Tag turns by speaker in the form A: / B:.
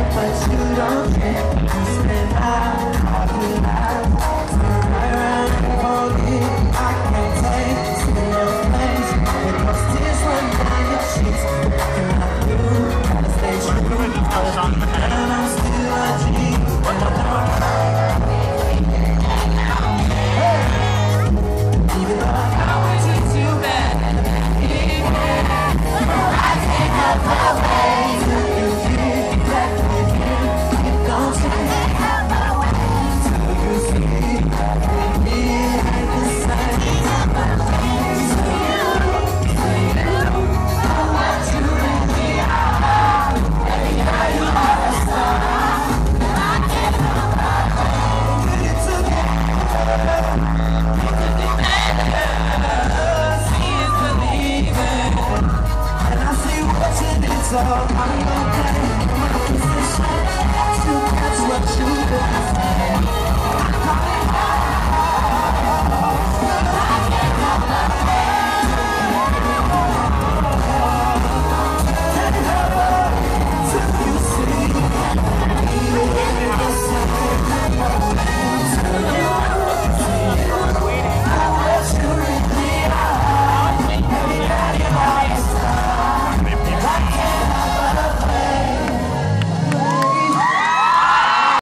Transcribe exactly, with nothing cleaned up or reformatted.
A: but you don't care. You spend hours, happy lives, turn right around and forget. I can't take to see your face. It goes tears running down your cheeks. Looking like you, gotta stay true. And I'm still a G. And I don't even though I always treat you bad. I take up my way. You get back with you. You don't take up my way. Till you see me ain't the same. To you, to you, I want you in the eye. Baby, how you are a star. I can't help but get it together. So I'm